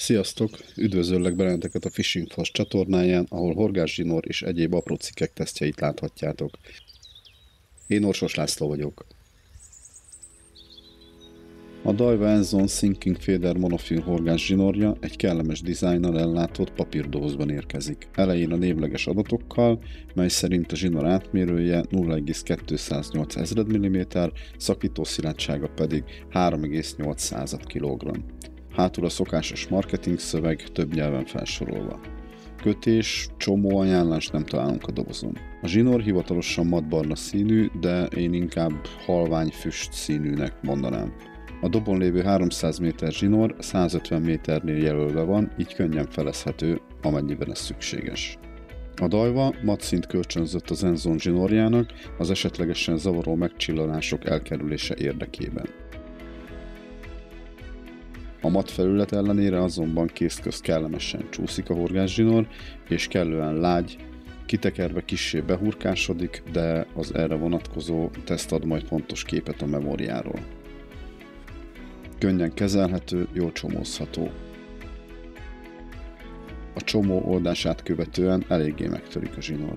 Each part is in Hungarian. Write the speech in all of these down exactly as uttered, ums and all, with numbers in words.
Sziasztok! Üdvözöllek benneteket a Fishing Fast csatornáján, ahol horgászzsinór és egyéb apró cikkek tesztjeit láthatjátok. Én Orsos László vagyok. A Daiwa Enzone Sinking Feeder monofil horgászzsinórja egy kellemes dizájnnal ellátott papírdobozban érkezik. Elején a névleges adatokkal, mely szerint a zsinór átmérője nulla egész kétszáznyolc ezred milliméter, szakítószilárdsága pedig három egész nyolc kilogramm. Hátul a szokásos marketing szöveg több nyelven felsorolva. Kötés, csomó ajánlást nem találunk a dobozon. A zsinór hivatalosan madbarna színű, de én inkább halvány füst színűnek mondanám. A dobon lévő háromszáz méter zsinór százötven méternél jelölve van, így könnyen felezhető, amennyiben ez szükséges. A Daiwa matszínt kölcsönzött az Enzone zsinórjának az esetlegesen zavaró megcsillanások elkerülése érdekében. A mat felület ellenére azonban kézközt kellemesen csúszik a horgászzsinór, és kellően lágy, kitekerve kissé behurkásodik, de az erre vonatkozó teszt ad majd pontos képet a memóriáról. Könnyen kezelhető, jól csomózható. A csomó oldását követően eléggé megtörik a zsinór.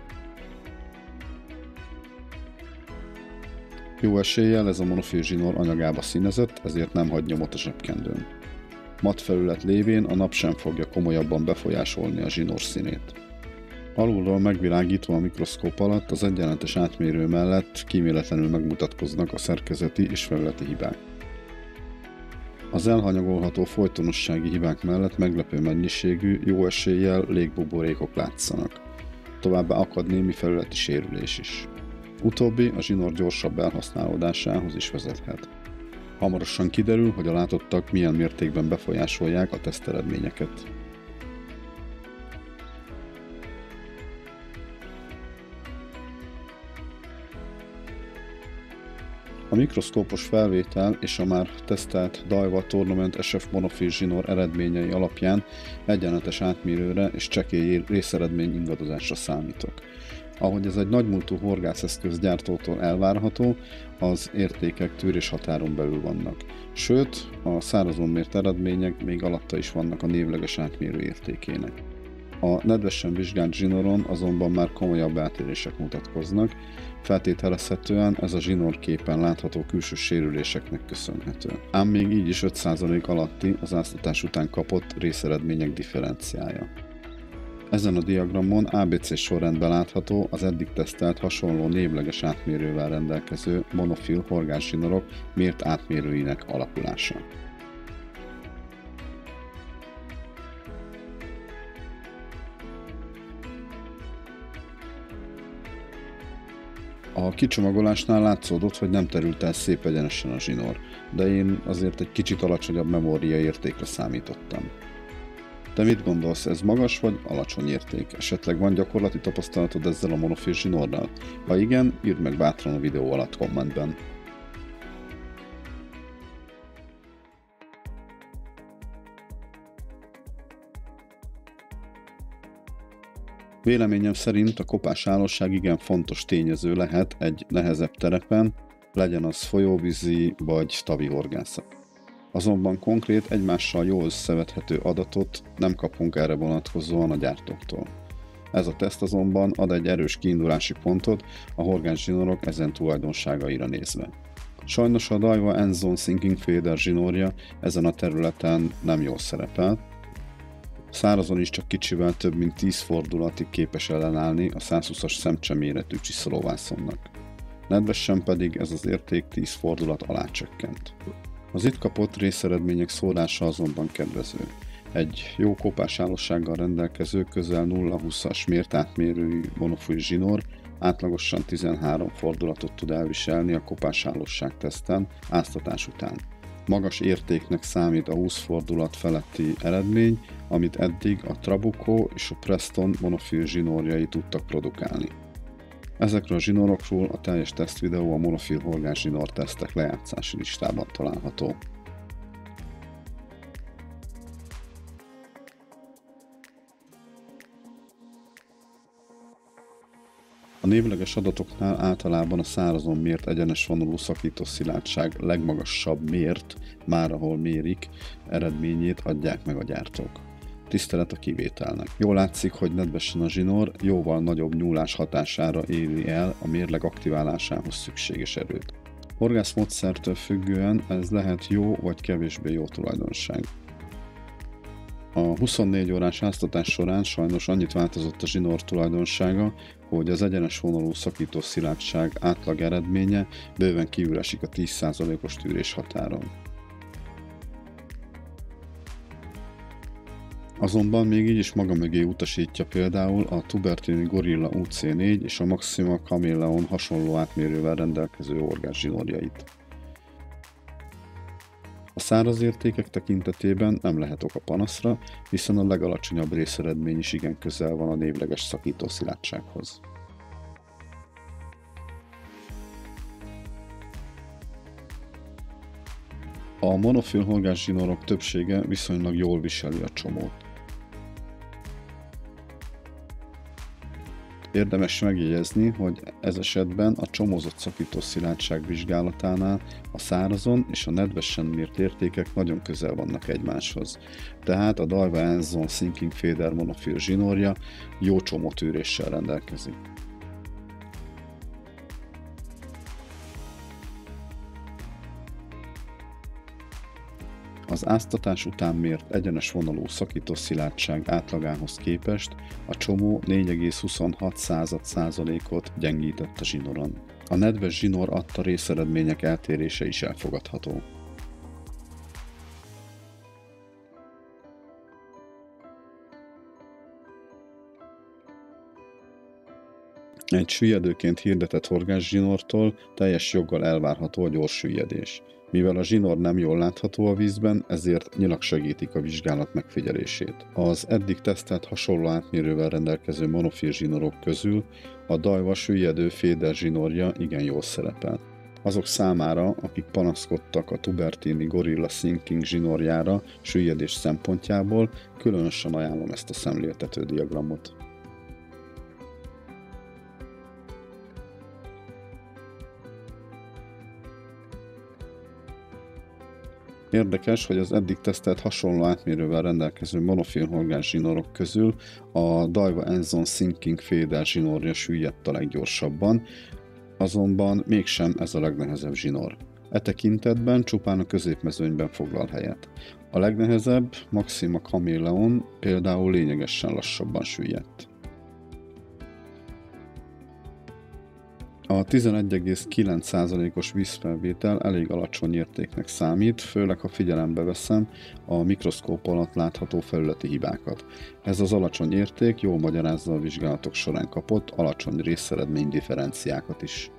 Jó eséllyel ez a monofil zsinór anyagába színezett, ezért nem hagy nyomot a zsebkendőn. Mat felület lévén a nap sem fogja komolyabban befolyásolni a zsinór színét. Alulról megvilágítva a mikroszkóp alatt az egyenletes átmérő mellett kíméletlenül megmutatkoznak a szerkezeti és felületi hibák. Az elhanyagolható folytonossági hibák mellett meglepő mennyiségű, jó eséllyel légbuborékok látszanak. Továbbá akad némi felületi sérülés is. Utóbbi a zsinór gyorsabb elhasználódásához is vezethet. Hamarosan kiderül, hogy a látottak milyen mértékben befolyásolják a teszteredményeket. A mikroszkópos felvétel és a már tesztelt Daiwa Tournament es ef monofil zsinór eredményei alapján egyenletes átmérőre és csekély részeredmény ingadozásra számítok. Ahogy ez egy nagymúltú horgászeszköz gyártótól elvárható, az értékek tűrés határon belül vannak. Sőt, a szárazon mért eredmények még alatta is vannak a névleges átmérő értékének. A nedvesen vizsgált zsinóron azonban már komolyabb eltérések mutatkoznak, feltételezhetően ez a zsinór képen látható külső sérüléseknek köszönhető. Ám még így is öt százalék alatti az áztatás után kapott részeredmények differenciája. Ezen a diagramon á bé cé sorrendben látható az eddig tesztelt hasonló névleges átmérővel rendelkező monofil horgászzsinórok mért átmérőinek alakulása. A kicsomagolásnál látszódott, hogy nem terült el szép egyenesen a zsinór, de én azért egy kicsit alacsonyabb memóriaértékre számítottam. Te mit gondolsz, ez magas vagy alacsony érték? Esetleg van gyakorlati tapasztalatod ezzel a monofil zsinórral? Ha igen, írd meg bátran a videó alatt kommentben. Véleményem szerint a kopás állóság igen fontos tényező lehet egy nehezebb terepen, legyen az folyóvízi vagy tavi horgászat. Azonban konkrét, egymással jól összevethető adatot nem kapunk erre vonatkozóan a gyártóktól. Ez a teszt azonban ad egy erős kiindulási pontot a horgászzsinórok ezen tulajdonságaira nézve. Sajnos a Daiwa Enzone Sinking Feeder zsinórja ezen a területen nem jól szerepel. Szárazon is csak kicsivel több mint tíz fordulatig képes ellenállni a százhúszas szemcse méretű csiszolóvászonnak. Nedvesen pedig ez az érték tíz fordulat alá csökkent. Az itt kapott részeredmények szórása azonban kedvező. Egy jó kopásállósággal rendelkező közel nulla egész húszas mért átmérőjű monofil zsinór átlagosan tizenhárom fordulatot tud elviselni a kopásállóság teszten áztatás után. Magas értéknek számít a húsz fordulat feletti eredmény, amit eddig a Trabuco és a Preston monofil zsinórjai tudtak produkálni. Ezekről a zsinórokról a teljes tesztvideó a monofil horgászzsinór tesztek lejátszási listában található. A A névleges adatoknál általában a szárazon mért egyenes vonalú szakító szilárdság legmagasabb mért, már ahol mérik, eredményét adják meg a gyártók. Tisztelet a kivételnek. Jól látszik, hogy nedvesen a zsinór jóval nagyobb nyúlás hatására éri el a mérleg aktiválásához szükséges erőt. Horgászmódszertől függően ez lehet jó vagy kevésbé jó tulajdonság. A huszonnégy órás áztatás során sajnos annyit változott a zsinór tulajdonsága, hogy az egyenes vonalú szakító szilárdság átlag eredménye bőven kívül esik a tíz százalékos tűrés határon. Azonban még így is maga mögé utasítja például a Tubertini Gorilla U C négy és a Maxima Chameleon hasonló átmérővel rendelkező orgás zsinórjait. A száraz értékek tekintetében nem lehet ok a panaszra, hiszen a legalacsonyabb részeredmény is igen közel van a névleges szakító szilárdsághoz. A monofil horgás zsinórok többsége viszonylag jól viseli a csomót. Érdemes megjegyezni, hogy ez esetben a csomózott szakító szilárdság vizsgálatánál a szárazon és a nedvesen mért értékek nagyon közel vannak egymáshoz, tehát a Daiwa Enzon Sinking Feeder monofil zsinórja jó csomótűréssel rendelkezik. Az áztatás után mért egyenes vonalú szakító szilárdság átlagához képest a csomó négy egész huszonhat százalékot gyengített a zsinoron. A nedves zsinór adta részeredmények eltérése is elfogadható. Egy süllyedőként hirdetett horgászzsinórtól teljes joggal elvárható a gyors süllyedés. Mivel a zsinór nem jól látható a vízben, ezért nyilak segítik a vizsgálat megfigyelését. Az eddig tesztelt hasonló átmérővel rendelkező monofil zsinórok közül a Daiwa süllyedő féder zsinórja igen jól szerepel. Azok számára, akik panaszkodtak a Tubertini Gorilla Sinking zsinórjára süllyedés szempontjából, különösen ajánlom ezt a szemléltető diagramot. Érdekes, hogy az eddig tesztelt hasonló átmérővel rendelkező monofil horgás zsinórok közül a Daiwa Enzon Sinking Feeder zsinórja süllyedt a leggyorsabban, azonban mégsem ez a legnehezebb zsinór. E tekintetben csupán a középmezőnyben foglal helyet. A legnehezebb, Maxima Chameleon például lényegesen lassabban süllyedt. A tizenegy egész kilenc százalékos vízfelvétel elég alacsony értéknek számít, főleg ha figyelembe veszem a mikroszkóp alatt látható felületi hibákat. Ez az alacsony érték jól magyarázza a vizsgálatok során kapott alacsony részeredmény differenciákat is.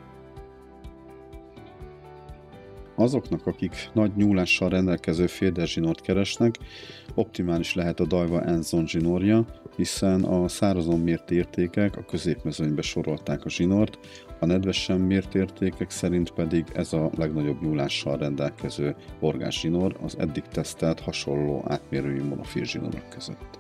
Azoknak, akik nagy nyúlással rendelkező féder zsinórt keresnek, optimális lehet a Daiwa Enzon zsinórja, hiszen a szárazon mért értékek a középmezőnybe sorolták a zsinórt, a nedvesen mért értékek szerint pedig ez a legnagyobb nyúlással rendelkező horgás zsinór az eddig tesztelt hasonló átmérőjű monofil zsinórok között.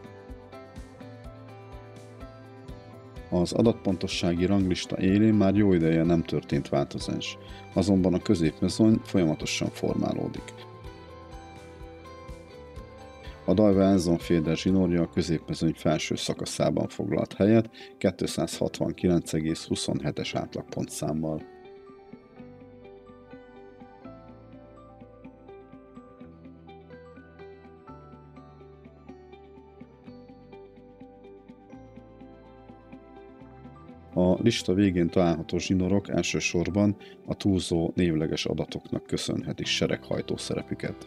Az adatpontossági ranglista élén már jó ideje nem történt változás, azonban a középmezőny folyamatosan formálódik. A Daiwa Enzon féder zsinórja a középmezőny felső szakaszában foglalt helyet kétszázhatvankilenc egész huszonhetes átlagpontszámmal. A lista végén található zsinórok elsősorban a túlzó névleges adatoknak köszönhetik sereghajtó szerepüket.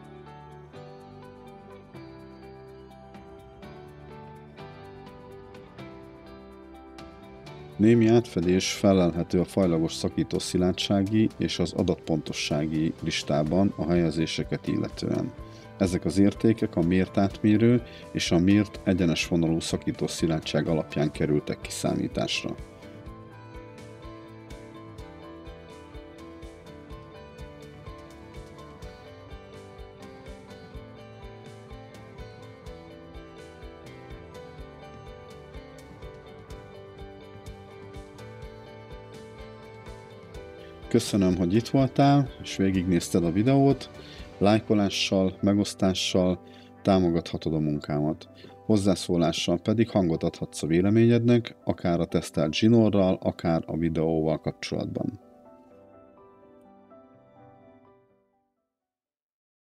Némi átfedés felelhető a fajlagos szakító szilárdsági és az adatpontossági listában a helyezéseket illetően. Ezek az értékek a mért átmérő és a mért egyenes vonalú szakító szilárdság alapján kerültek kiszámításra. Köszönöm, hogy itt voltál, és végignézted a videót. Lájkolással, megosztással támogathatod a munkámat. Hozzászólással pedig hangot adhatsz a véleményednek, akár a tesztelt zsinórral, akár a videóval kapcsolatban.